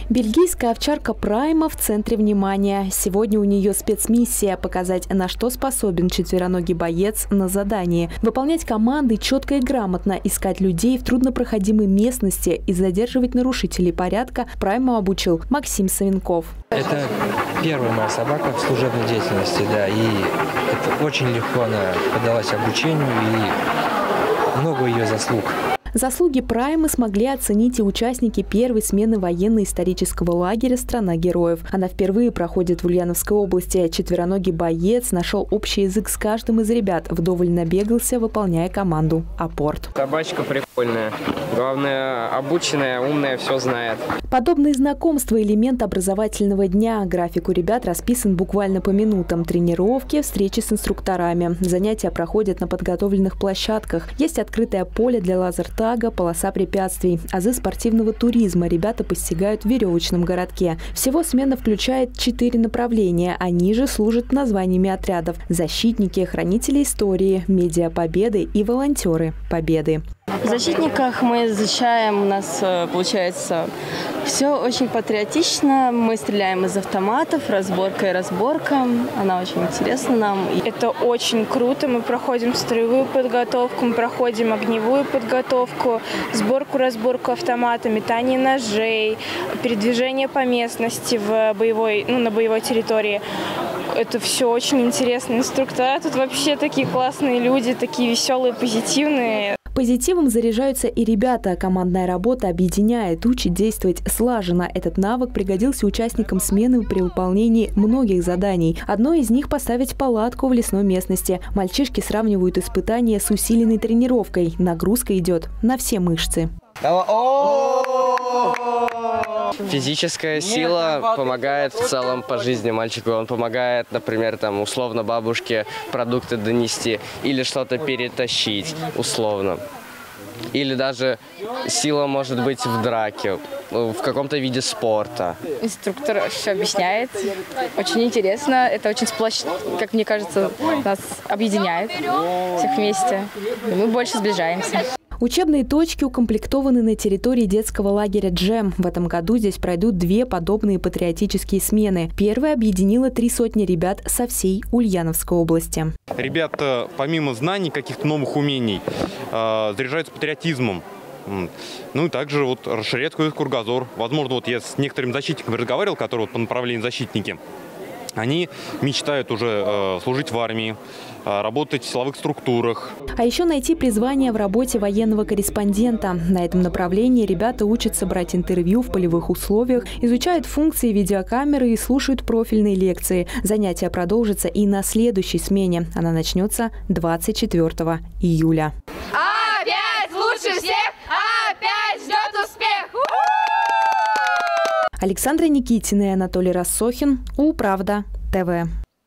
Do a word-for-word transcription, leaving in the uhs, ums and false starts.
Бельгийская овчарка Прайма в центре внимания. Сегодня у нее спецмиссия – показать, на что способен четвероногий боец на задании. Выполнять команды четко и грамотно, искать людей в труднопроходимой местности и задерживать нарушителей порядка Прайму обучил Максим Савенков. Это первая моя собака в служебной деятельности, да, и это очень легко она поддалась обучению и много ее заслуг. Заслуги Праймы смогли оценить и участники первой смены военно-исторического лагеря «Страна героев». Она впервые проходит в Ульяновской области. Четвероногий боец нашел общий язык с каждым из ребят, вдоволь набегался, выполняя команду «Апорт». Собачка прикольная. Главное, обученная, умная, все знает. Подобные знакомства – элемент образовательного дня. График у ребят расписан буквально по минутам. Тренировки, встречи с инструкторами. Занятия проходят на подготовленных площадках. Есть открытое поле для лазертага, полоса препятствий. Азы спортивного туризма ребята постигают в веревочном городке. Всего смена включает четыре направления. Они же служат названиями отрядов: защитники, хранители истории, медиа Победы и волонтеры Победы. В защитниках мы изучаем, у нас получается все очень патриотично. Мы стреляем из автоматов, разборка и разборка. Она очень интересна нам. Это очень круто. Мы проходим строевую подготовку, мы проходим огневую подготовку, сборку, разборку автомата, метание ножей, передвижение по местности в боевой, ну, на боевой территории. Это все очень интересно. Инструктора тут вообще такие классные люди, такие веселые, позитивные. Позитивом заряжаются и ребята. Командная работа объединяет, учит действовать слаженно. Этот навык пригодился участникам смены при выполнении многих заданий. Одно из них – поставить палатку в лесной местности. Мальчишки сравнивают испытания с усиленной тренировкой. Нагрузка идет на все мышцы. Физическая сила помогает в целом по жизни мальчику. Он помогает, например, там, условно бабушке продукты донести или что-то перетащить, условно. Или даже сила может быть в драке, в каком-то виде спорта. Инструктор все объясняет. Очень интересно. Это очень сплощ, как мне кажется, нас объединяет всех вместе. И мы больше сближаемся. Учебные точки укомплектованы на территории детского лагеря «Джем». В этом году здесь пройдут две подобные патриотические смены. Первая объединила три сотни ребят со всей Ульяновской области. Ребята, помимо знаний, каких-то новых умений, заряжаются патриотизмом. Ну и также вот расширяют кругозор. Возможно, вот я с некоторыми защитниками разговаривал, которые вот по направлению защитники. Они мечтают уже э, служить в армии, э, работать в силовых структурах. А еще найти призвание в работе военного корреспондента. На этом направлении ребята учатся брать интервью в полевых условиях, изучают функции видеокамеры и слушают профильные лекции. Занятия продолжатся и на следующей смене. Она начнется двадцать четвёртого июля. Опять лучше всех! Опять ждет успех! Александра Никитина и Анатолий Рассохин. Улправда ТВ.